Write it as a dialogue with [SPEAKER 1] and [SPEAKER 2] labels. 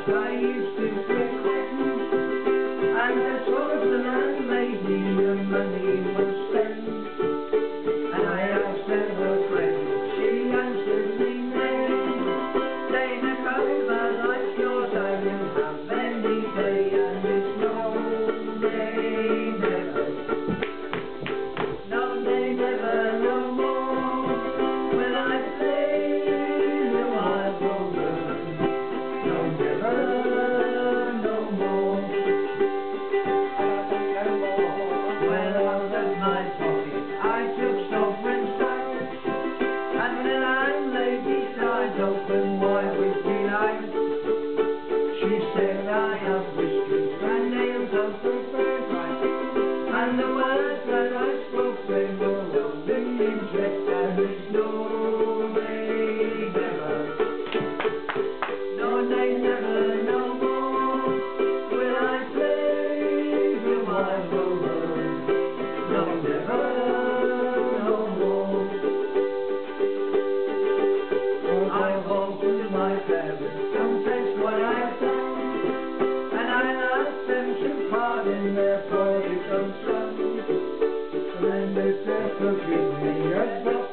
[SPEAKER 1] I used to frequent, and I told the landlady the money was spent. And I asked her friend, she answered me nay, saying a cover like yours I will have any day, and it's no, they never, no, they never, no more will I play the wild Rover, no, never, no more. Well, out of my pocket I took sovereign sight, and the landlady's eyes open wide with delight. She said, I have whiskey and nails open birthright, and the words that I spoke they were well in interest, and it's no, they never, no, they never, no more will I play the wild Rover, no, never, no more. I called to my parents, confess what I've done, and I asked them to pardon their prodigal son, and if they forgive me, I've got